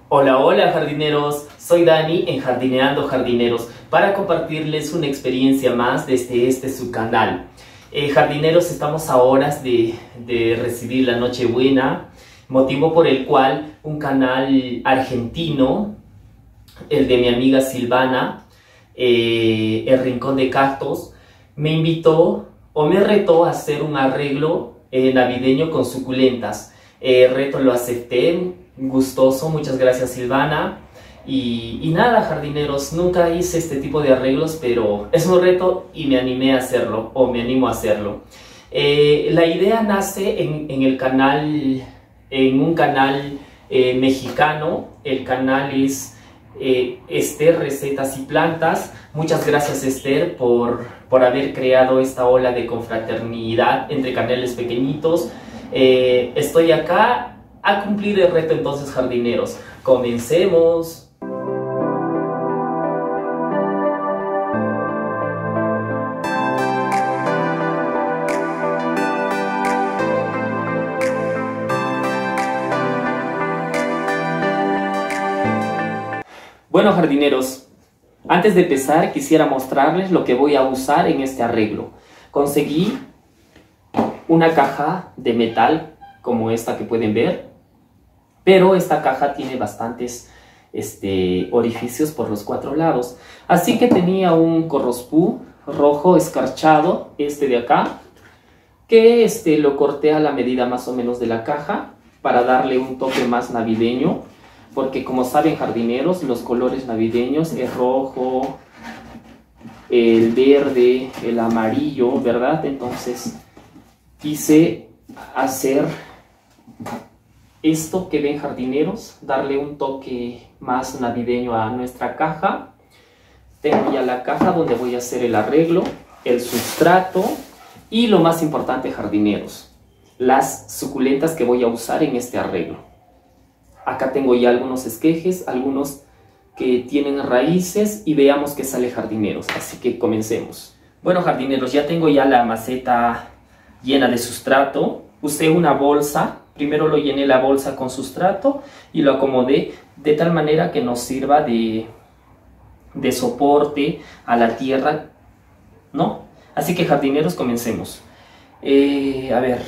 Hola, hola jardineros, soy Dani en Jardineando Jardineros para compartirles una experiencia más desde su canal. Jardineros, estamos a horas de recibir la Nochebuena, motivo por el cual un canal argentino, el de mi amiga Silvana, El Rincón de Cactos, me invitó o me retó a hacer un arreglo navideño con suculentas. Reto lo acepté, gustoso, muchas gracias Silvana. Y nada, jardineros, nunca hice este tipo de arreglos, pero es un reto y me animé a hacerlo, o me animo a hacerlo. La idea nace en el canal, en un canal mexicano. El canal es Esther Recetas y Plantas. Muchas gracias Esther por haber creado esta ola de confraternidad entre canales pequeñitos. Estoy acá a cumplir el reto entonces, jardineros. Comencemos. Bueno, jardineros, antes de empezar quisiera mostrarles lo que voy a usar en este arreglo. Conseguí una caja de metal como esta que pueden ver, pero esta caja tiene bastantes orificios por los 4 lados. Así que tenía un corrospú rojo escarchado, de acá, que lo corté a la medida más o menos de la caja para darle un toque más navideño. Porque como saben, jardineros, los colores navideños, el rojo, el verde, el amarillo, ¿verdad? Entonces quise hacer esto que ven, jardineros, darle un toque más navideño a nuestra caja. Tengo ya la caja donde voy a hacer el arreglo, el sustrato y lo más importante, jardineros, las suculentas que voy a usar en este arreglo. Acá tengo ya algunos esquejes, algunos que tienen raíces, y veamos qué sale, jardineros. Así que comencemos. Bueno, jardineros, ya tengo ya la maceta llena de sustrato. Usé una bolsa, primero lo llené la bolsa con sustrato y lo acomodé de tal manera que nos sirva de soporte a la tierra, ¿no? Así que, jardineros, comencemos. A ver,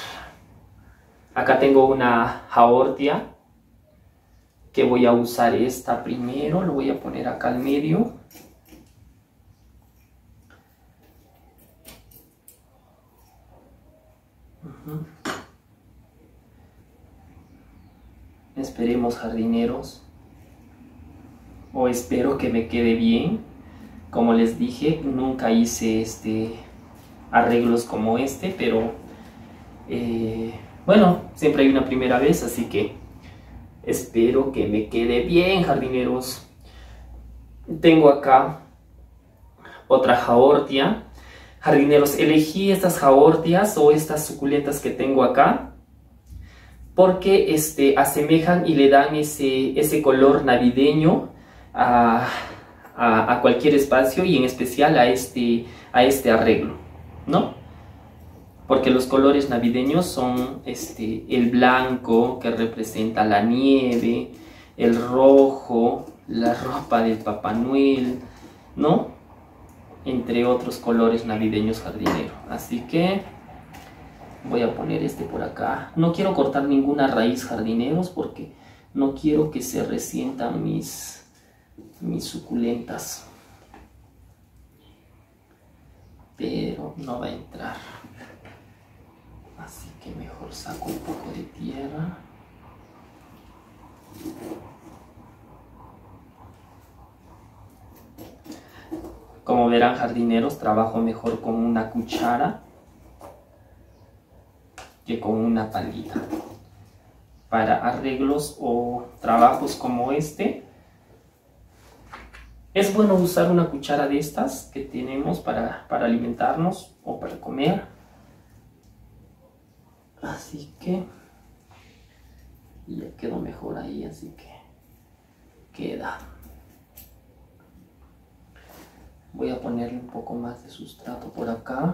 acá tengo una jaortia, que voy a usar esta primero, lo voy a poner acá al medio. Esperemos, jardineros, o espero que me quede bien. Como les dije, nunca hice arreglos como pero bueno, siempre hay una primera vez, así que espero que me quede bien, jardineros. Tengo acá otra jaortia. Jardineros, elegí estas jaortias o estas suculentas que tengo acá porque asemejan y le dan ese color navideño a cualquier espacio, y en especial a este arreglo, ¿no? Porque los colores navideños son el blanco, que representa la nieve, el rojo, la ropa del Papá Noel, ¿no? Entre otros colores navideños, jardinero. Así que voy a poner por acá. No quiero cortar ninguna raíz, jardineros, porque no quiero que se resientan mis suculentas. Pero no va a entrar. Así que mejor saco un poco de tierra. Como verán, jardineros, trabajo mejor con una cuchara que con una palita. Para arreglos o trabajos como es bueno usar una cuchara de estas que tenemos para alimentarnos o para comer. Así que ya quedó mejor ahí, así que queda. Voy a ponerle un poco más de sustrato por acá.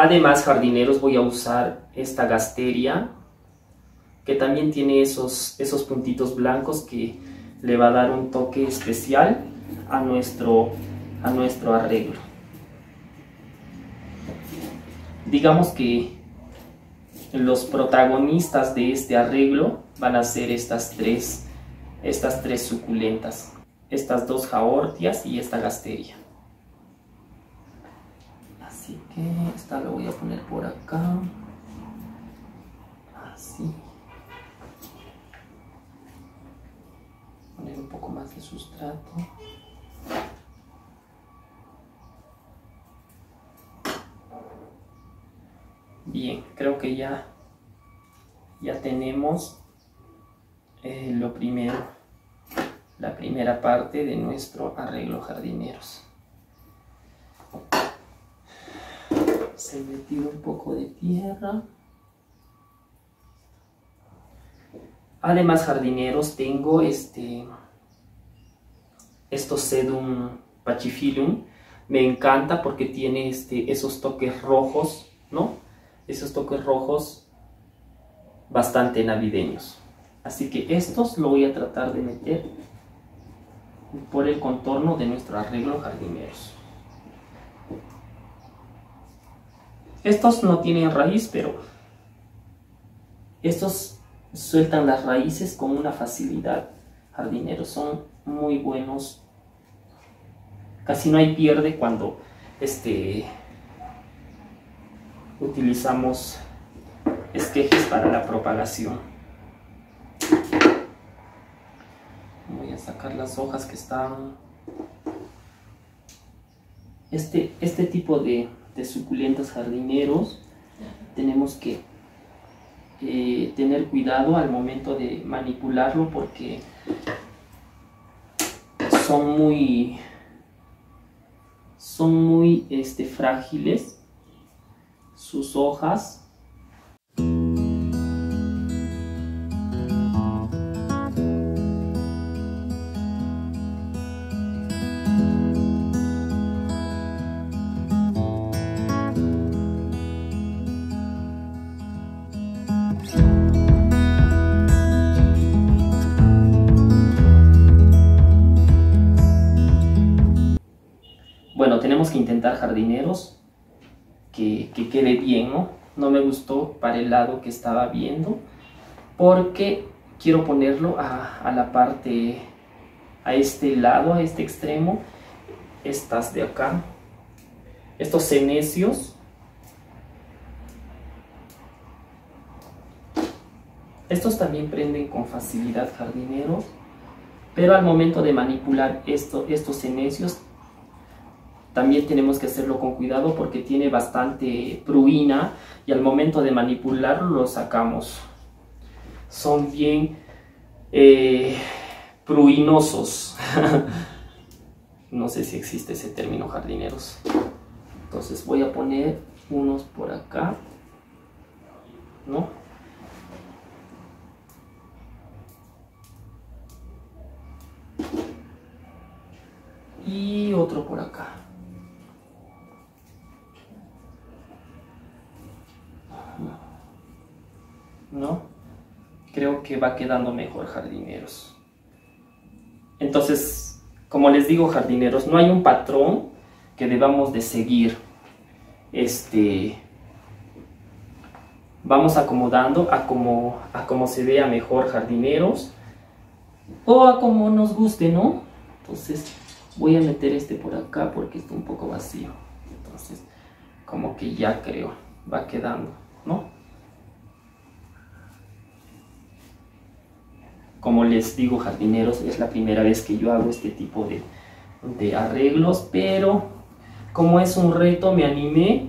Además, jardineros, voy a usar esta gasteria, que también tiene esos puntitos blancos que le va a dar un toque especial a nuestro arreglo. Digamos que los protagonistas de este arreglo van a ser estas tres suculentas, estas dos jaortias y esta gasteria. Así que esta lo voy a poner por acá, así. Poner un poco más de sustrato. Bien, creo que ya tenemos lo primero, la primera parte de nuestro arreglo jardineros. Se me tira un poco de tierra. Además, jardineros, tengo estos Sedum pachyphyllum. Me encanta porque tiene esos toques rojos, ¿no? Esos toques rojos bastante navideños. Así que estos lo voy a tratar de meter por el contorno de nuestro arreglo jardineros. Estos no tienen raíz, pero estos sueltan las raíces con una facilidad. Jardineros son muy buenos. Casi no hay pierde cuando utilizamos esquejes para la propagación. Voy a sacar las hojas que están... Este tipo de suculentos jardineros tenemos que tener cuidado al momento de manipularlo porque son muy frágiles sus hojas. Bueno, tenemos que intentar, jardineros, que quede bien, ¿no? No me gustó para el lado que estaba viendo porque quiero ponerlo a la parte, a este lado, a este extremo, estas de acá, estos cenecios. Estos también prenden con facilidad, jardineros, pero al momento de manipular estos cenecios también tenemos que hacerlo con cuidado porque tiene bastante pruina y al momento de manipularlo lo sacamos. Son bien pruinosos. No sé si existe ese término, jardineros. Entonces voy a poner unos por acá, ¿no? Y otro por acá. ¿No? Creo que va quedando mejor, jardineros. Entonces, como les digo, jardineros, no hay un patrón que debamos de seguir. Vamos acomodando a como se vea mejor, jardineros, o a como nos guste, ¿no? Entonces voy a meter por acá porque está un poco vacío. Entonces, como que ya creo, va quedando, ¿no? Como les digo, jardineros, es la primera vez que yo hago este tipo de arreglos, pero como es un reto me animé.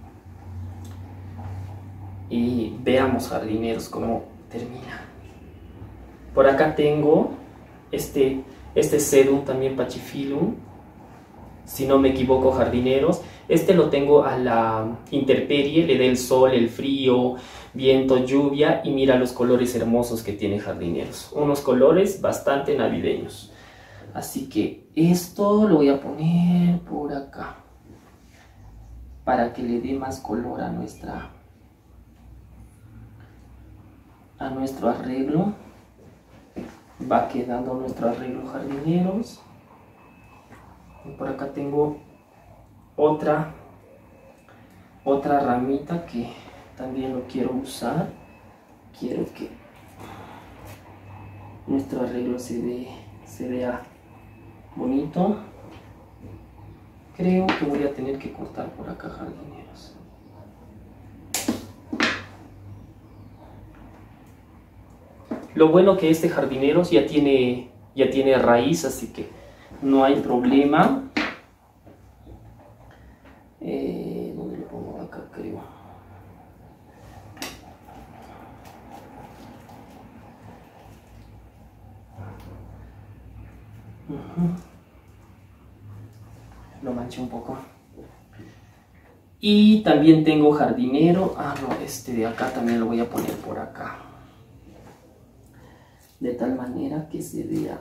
Y veamos, jardineros, cómo termina. Por acá tengo este Sedum también pachyphyllum, si no me equivoco, jardineros. Lo tengo a la intemperie, le da el sol, el frío, viento, lluvia, y mira los colores hermosos que tiene, jardineros. Unos colores bastante navideños. Así que esto lo voy a poner por acá. para que le dé más color a nuestro arreglo. Va quedando nuestro arreglo, jardineros. Y por acá tengo otra ramita que también lo quiero usar. Quiero que nuestro arreglo se vea bonito. Creo que voy a tener que cortar por acá, jardineros. Lo bueno que este, jardineros, ya tiene raíz, así que no hay problema. ¿Dónde lo pongo? Acá, creo. Lo manché un poco. Y también tengo jardinero. No, este de acá también lo voy a poner por acá, de tal manera que se vea.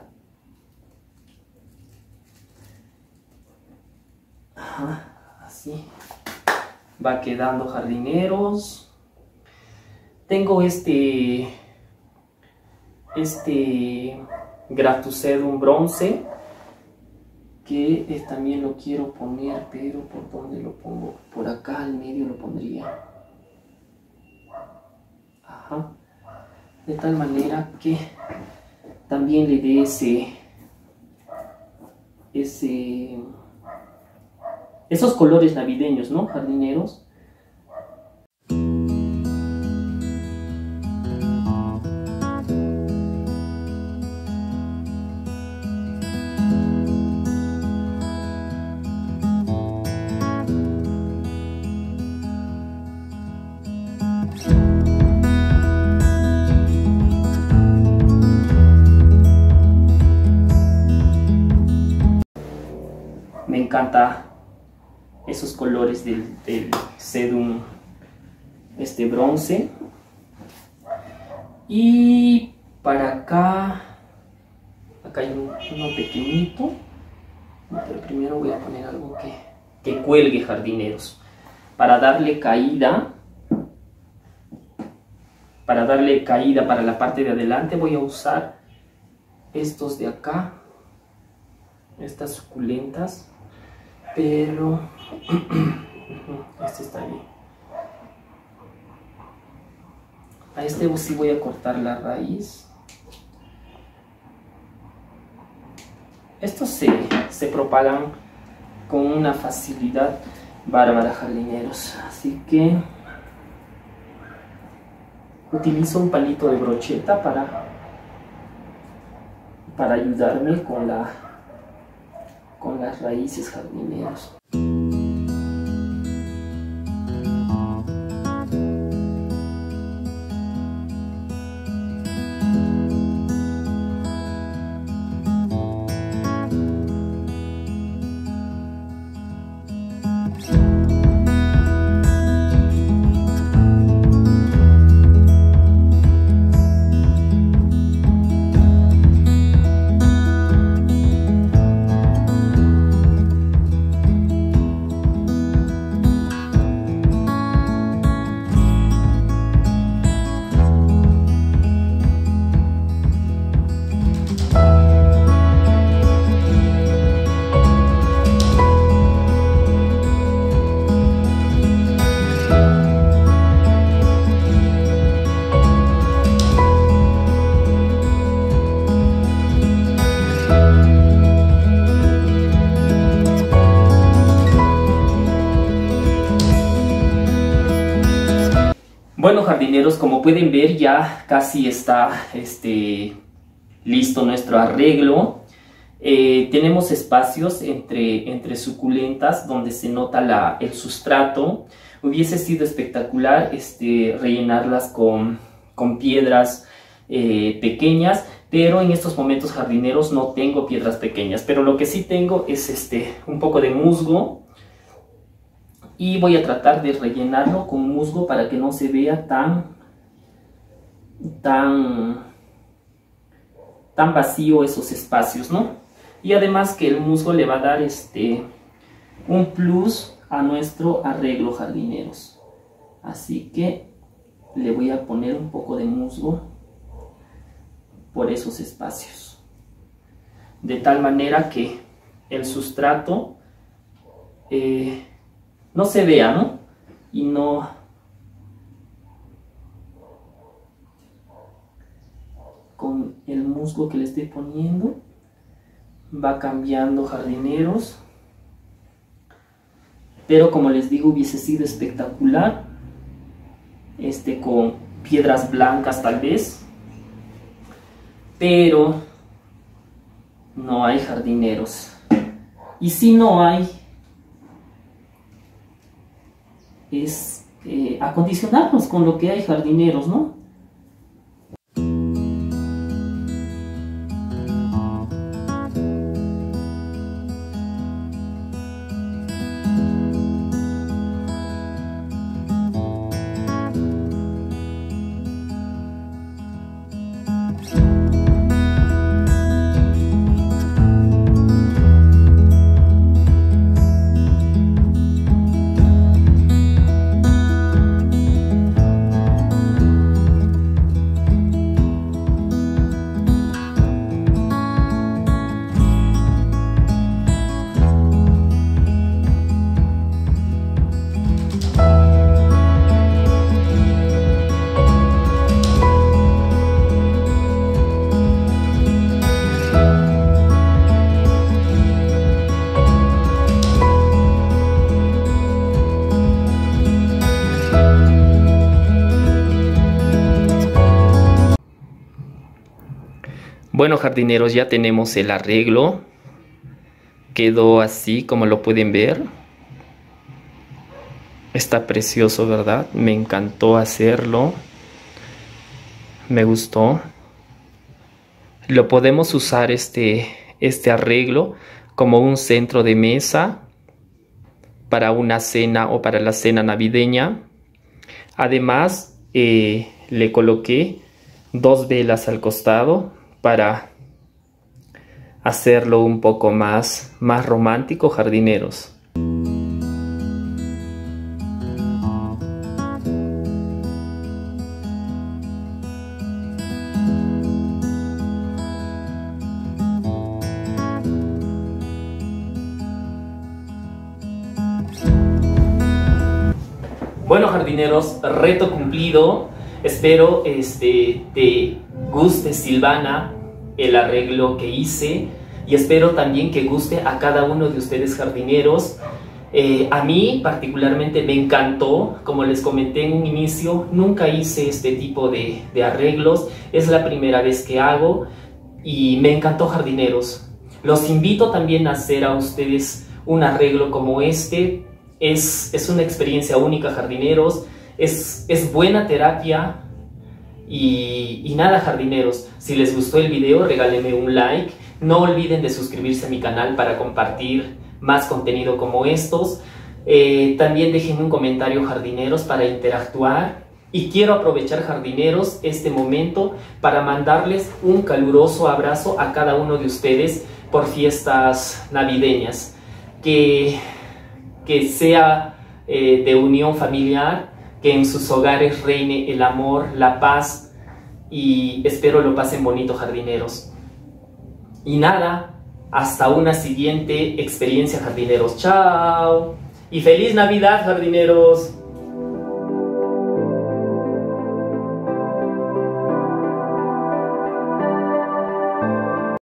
Así va quedando, jardineros. Tengo este Graptosedum bronce, que también lo quiero poner, pero ¿por dónde lo pongo? Por acá al medio lo pondría. De tal manera que también le dé esos colores navideños, ¿no, jardineros? Me encanta esos colores del sedum bronce. Y para acá hay uno pequeñito, pero primero voy a poner algo que cuelgue, jardineros, para darle caída. Para darle caída para la parte de adelante voy a usar estos de acá, estas suculentas, pero este está bien. A este sí voy a cortar la raíz. Estos se propagan con una facilidad bárbara, jardineros, así que utilizo un palito de brocheta para ayudarme con las raíces, jardineros. Bueno, jardineros, como pueden ver, ya casi está listo nuestro arreglo. Tenemos espacios entre suculentas donde se nota el sustrato. Hubiese sido espectacular rellenarlas con piedras pequeñas, pero en estos momentos, jardineros, no tengo piedras pequeñas, pero lo que sí tengo es un poco de musgo. Y voy a tratar de rellenarlo con musgo para que no se vea tan vacío esos espacios, ¿no? Y además que el musgo le va a dar un plus a nuestro arreglo, jardineros. Así que le voy a poner un poco de musgo por esos espacios, de tal manera que el sustrato no se vea, ¿no? Y no con el musgo que le estoy poniendo va cambiando, jardineros. Pero como les digo, hubiese sido espectacular con piedras blancas tal vez, pero no hay, jardineros. Y si no hay, es acondicionarnos con lo que hay, jardineros, ¿no? Bueno, jardineros, ya tenemos el arreglo. Quedó así como lo pueden ver. Está precioso, ¿verdad? Me encantó hacerlo. Me gustó. Lo podemos usar este arreglo como un centro de mesa para una cena o para la cena navideña. Además, le coloqué 2 velas al costado para hacerlo un poco más romántico, jardineros. Bueno, jardineros, reto cumplido. Espero te guste, Silvana, el arreglo que hice, y espero también que guste a cada uno de ustedes, jardineros. A mí particularmente me encantó. Como les comenté en un inicio, nunca hice este tipo de arreglos. Es la primera vez que hago y me encantó, jardineros. Los invito también a hacer a ustedes un arreglo como este. Es una experiencia única, jardineros. Es buena terapia. Y nada, jardineros, si les gustó el video, regálenme un like. No olviden de suscribirse a mi canal para compartir más contenido como estos. También déjenme un comentario, jardineros, para interactuar. Y quiero aprovechar, jardineros, este momento para mandarles un caluroso abrazo a cada uno de ustedes por fiestas navideñas. Que sea de unión familiar, que en sus hogares reine el amor, la paz, y espero lo pasen bonito, jardineros. Y nada, hasta una siguiente experiencia, jardineros. ¡Chao! Y ¡feliz Navidad, jardineros!